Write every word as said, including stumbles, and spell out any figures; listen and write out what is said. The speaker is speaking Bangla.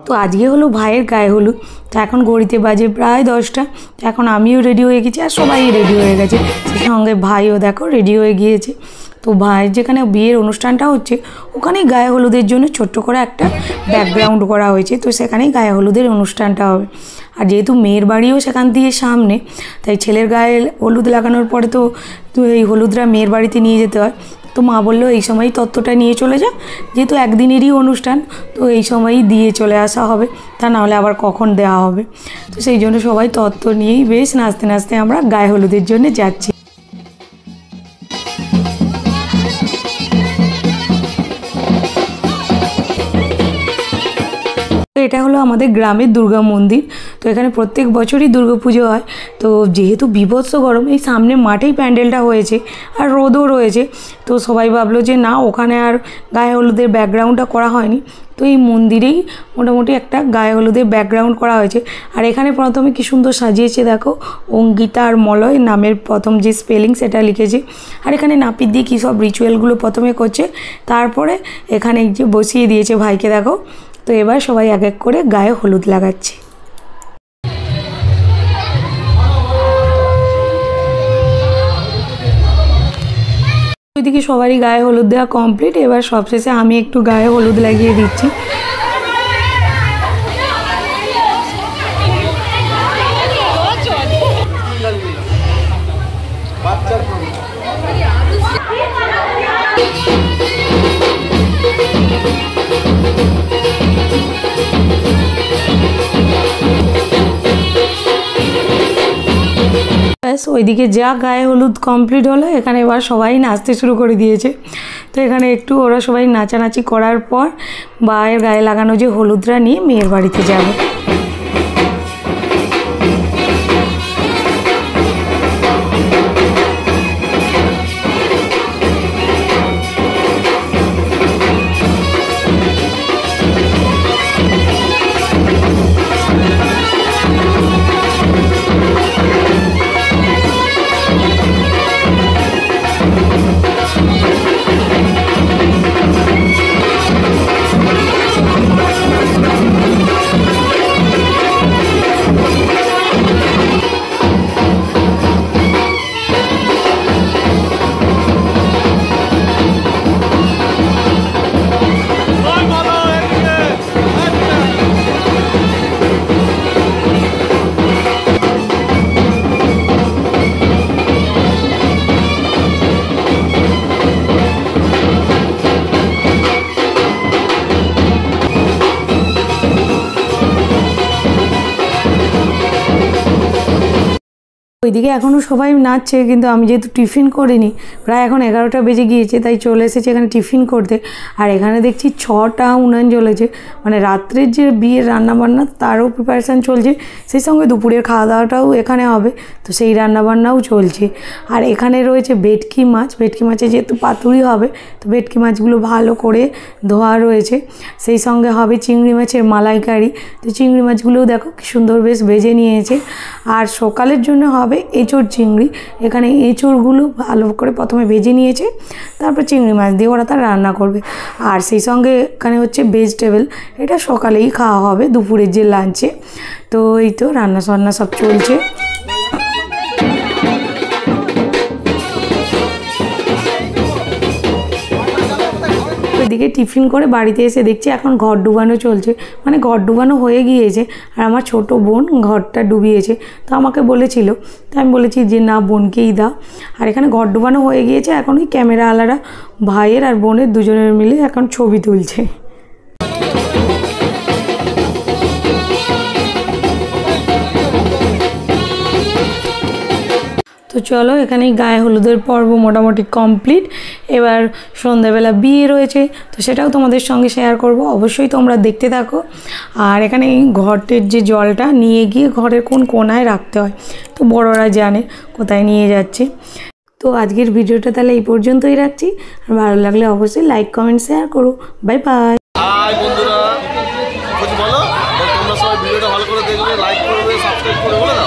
তো আজকে হলো ভাইয়ের গায়ে হলুদ। তো এখন ঘড়িতে বাজে প্রায় দশটা। তো এখন আমিও রেডি হয়ে গেছি আর সবাই রেডি হয়ে গেছে, সেই সঙ্গে ভাইও দেখো রেডি হয়ে গিয়েছে। তো ভাইয়ের যেখানে বিয়ের অনুষ্ঠানটা হচ্ছে ওখানেই গায়ে হলুদের জন্য ছোট্ট করে একটা ব্যাকগ্রাউন্ড করা হয়েছে, তো সেখানেই গায়ে হলুদের অনুষ্ঠানটা হবে। আর যেহেতু মেয়ের বাড়িও সেখান দিয়ে সামনে, তাই ছেলের গায়ে হলুদ লাগানোর পরে তো এই হলুদরা মেয়ের বাড়িতে নিয়ে যেতে হয়। তো মা বললো এই সময়ই তত্ত্বটা নিয়ে চলে যা, যেহেতু একদিনেরই অনুষ্ঠান, তো এই সময়ই দিয়ে চলে আসা হবে, তা নাহলে আবার কখন দেওয়া হবে। তো সেই জন্য সবাই তত্ত্ব নিয়েই বেশ নাচতে নাচতে আমরা গায়ে হলুদের জন্য যাচ্ছি। এটা হলো আমাদের গ্রামের দুর্গা মন্দির। তো এখানে প্রত্যেক বছরই দুর্গা পুজো হয়। তো যেহেতু বিভৎস গরম, এই সামনে মাঠেই প্যান্ডেলটা হয়েছে আর রোদও রয়েছে, তো সবাই ভাবলো যে না ওখানে আর গায়ে হলুদের ব্যাকগ্রাউন্ডটা করা হয়নি, তো এই মন্দিরেই মোটামুটি একটা গায়ে হলুদের ব্যাকগ্রাউন্ড করা হয়েছে। আর এখানে প্রথমে কি সুন্দর সাজিয়েছে দেখো, অঙ্কিতা আর মলয় নামের প্রথম যে স্পেলিং সেটা লিখেছে। আর এখানে নাপিত দিয়ে কী সব রিচুয়ালগুলো প্রথমে করছে, তারপরে এখানে যে বসিয়ে দিয়েছে ভাইকে দেখো। তো এবার সবাই এক এক করে গায়ে হলুদ লাগাচ্ছে। ওইদিকে সবারই গায়ে হলুদ দেওয়া কমপ্লিট। এবার সবশেষে আমি একটু গায়ে হলুদ লাগিয়ে দিচ্ছি। ব্যাস ওইদিকে যা গায়ে হলুদ কমপ্লিট হলো, এখানে এবার সবাই নাচতে শুরু করে দিয়েছে। তো এখানে একটু ওরা সবাই নাচানাচি করার পর ভাইয়ের গায়ে লাগানো যে হলুদটা নিয়ে মেয়ের বাড়িতে যাবে। ওইদিকে এখনও সবাই নাচছে, কিন্তু আমি যেহেতু টিফিন করিনি, প্রায় এখন এগারোটা বেজে গিয়েছে, তাই চলে এসেছি এখানে টিফিন করতে। আর এখানে দেখছি ছটা উনান জ্বলেছে, মানে রাত্রের যে বিয়ের রান্নাবান্না তারও প্রিপারেশান চলছে, সেই সঙ্গে দুপুরের খাওয়া দাওয়াটাও এখানে হবে, তো সেই রান্নাবান্নাও চলছে। আর এখানে রয়েছে ভেটকি মাছ, ভেটকি মাছে যেহেতু পাতুরি হবে, তো ভেটকি মাছগুলো ভালো করে ধোয়া রয়েছে। সেই সঙ্গে হবে চিংড়ি মাছের মালাইকারি, তো চিংড়ি মাছগুলোও দেখো কি সুন্দর বেশ ভেজে নিয়েছে। আর সকালের জন্য হবে এঁচোড় চিংড়ি, এখানে এঁচোড়গুলো ভালো করে প্রথমে ভেজে নিয়েছে, তারপর চিংড়ি মাছ দিয়ে ওরা তার রান্না করবে। আর সেই সঙ্গে এখানে হচ্ছে ভেজিটেবল, এটা সকালেই খাওয়া হবে দুপুরের যে লাঞ্চে। তো এই তো রান্না বান্না সব চলছে। এদিকে টিফিন করে বাড়িতে এসে দেখছি এখন ঘর ডুবানো চলছে, মানে ঘর ডুবানো হয়ে গিয়েছে। আর আমার ছোট বোন ঘরটা ডুবিয়েছে, তো আমাকে বলেছিল, তো আমি বলেছি যে না বোনকেই দাও। আর এখানে ঘর ডুবানো হয়ে গিয়েছে, এখন ওই ক্যামেরাওয়ালারা ভাইয়ের আর বোনের দুজনের মিলে এখন ছবি তুলছে। তো চলো এখানেই গায়ে হলুদের পর্ব মোটামুটি কমপ্লিট। এবার সন্ধ্যাবেলা বিয়ে রয়েছে, তো সেটাও তোমাদের সঙ্গে শেয়ার করব, অবশ্যই তোমরা দেখতে থাকো। আর এখানে ঘটের যে জলটা নিয়ে গিয়ে ঘরের কোন কোনায় রাখতে হয়, তো বড়রা জানে কোথায় নিয়ে যাচ্ছে। তো আজকের ভিডিওটা তাহলে এই পর্যন্তই রাখছি। আর ভালো লাগলে অবশ্যই লাইক কমেন্ট শেয়ার করো। Bye bye. হাই বন্ধুরা, বলো তোমরা সবাই ভিডিওটা ভালো করে দেখবে, লাইক করবে, সাবস্ক্রাইব করবে।